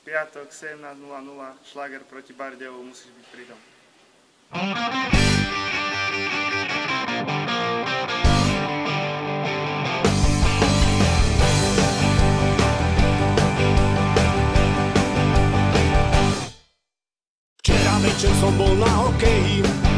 piatok 17:00, šláger proti Bardejovu, musíš byť pri tom. Včera večer som bol na hokeji,